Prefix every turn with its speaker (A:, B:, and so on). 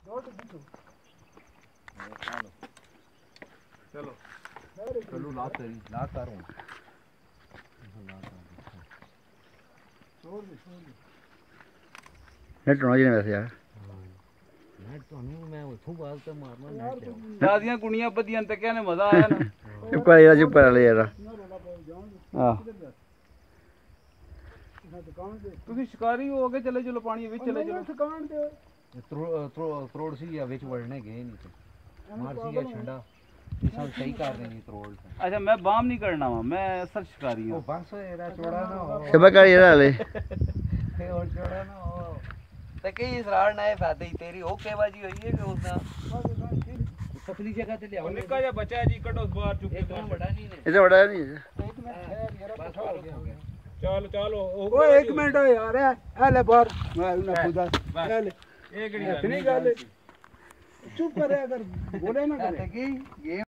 A: चलो चलो ला तेरी ला कर हूं
B: नेट होना चाहिए वैसे यार
A: नेट तो नहीं मैं उठूं बाल पे मारना नेट
C: दादियां कुड़ियां बदियां ते कहने मजा आया ना
B: चुप कर ले यार हां
C: ਤੁਸੀਂ ਸ਼ਿਕਾਰੀ ਹੋ ਕੇ ਚਲੇ ਚਲੋ ਪਾਣੀ ਵਿੱਚ ਚਲੇ ਚਲੋ
A: ठिकान दे त्रोड़ सी या विच वड़ने गए नहीं थे मार सी या छंडा ये सब सही कर रहे हैं त्रोड़
C: अच्छा मैं बाम नहीं करना वा मैं असल शिकारी हूं
A: ओ बस एरा चौड़ा ना हो
B: सब कर ये ले
A: और चौड़ा ना हो ते कई इसरार ना है फादे तेरी ओके बाजी हुई है कि उसना पतली जगह ते ले आओ
C: निक्का जा बच्चा है जी कटो बाहर चुप के
A: इतना बड़ा नहीं है
B: इसे बड़ा नहीं है
C: चलो चलो
D: ओ एक मिनट यार है ले बाहर मैं ना खुदा ले
C: एक
D: नहीं गल चुप करे अगर बोले ना करे
A: ये